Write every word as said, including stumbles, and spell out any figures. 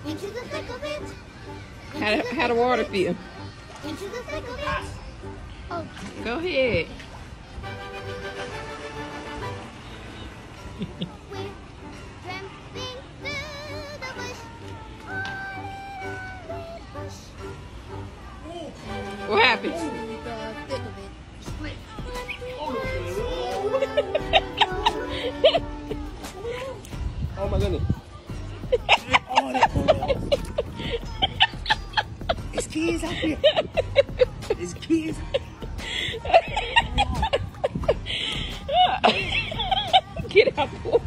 Into the thick of it. How the, how the water feel? Into the thick of it. Oh. Go ahead. We're tramping through the bush. Oh, little bush. What happened? The thick of it. Split. Oh my goodness. Oh, that oh. It's kids out here. It's kids. Get out the water.